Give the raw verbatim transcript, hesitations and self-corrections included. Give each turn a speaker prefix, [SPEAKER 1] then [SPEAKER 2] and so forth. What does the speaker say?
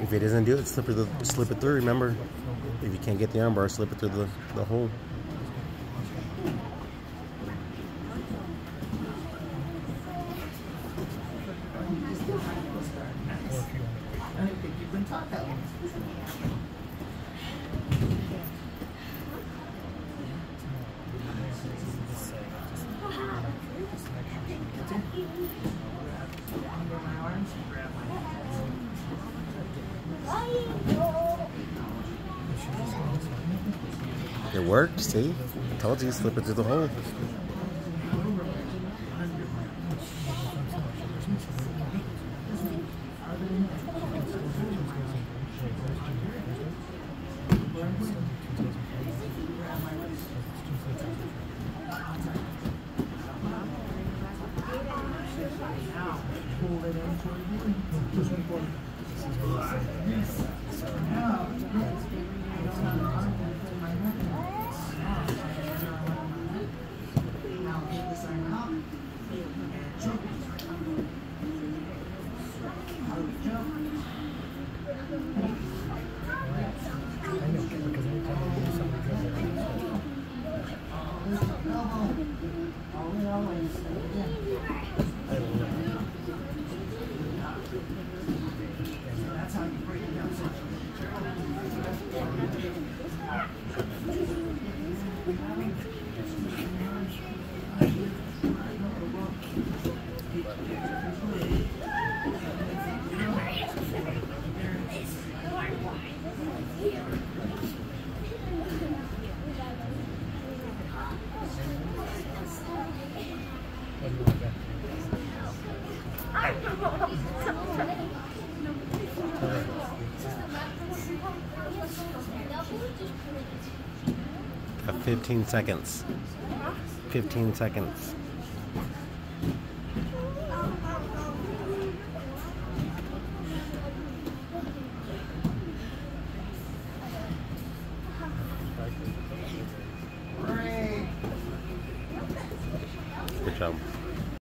[SPEAKER 1] If it doesn't do it, slip it, slip it through. Remember, if you can't get the arm bar, slip it through the, the hole.
[SPEAKER 2] I don't think you've been taught that one.
[SPEAKER 1] It worked, see? I told you, slip it through the hole. Got fifteen seconds. fifteen seconds. Good job.